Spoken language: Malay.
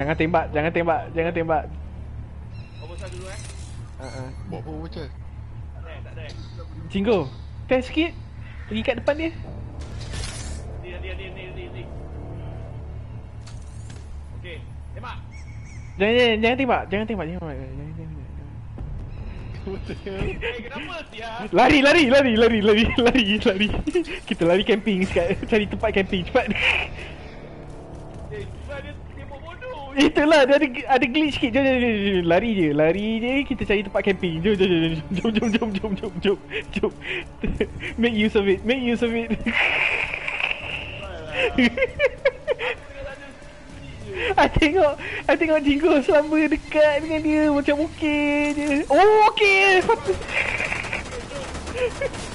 Jangan tembak, jangan tembak, jangan tembak. Kau besar dulu Bawa apa bocah? Tak ada. Jinggo, test sikit. Pergi kat depan dia. Dia. Okey, tembak. Jangan tembak, jangan tembak. Kenapa dia? Lari. Kita lari camping sekarang. Cari tempat camping cepat. Dia buat bodoh. Itulah dia ada glitch sikit. Jom. Lari je. Kita cari tempat camping. Jom. Make use of it. I tengok Jinggo selamba dekat dengan dia macam okey je. Oh okey.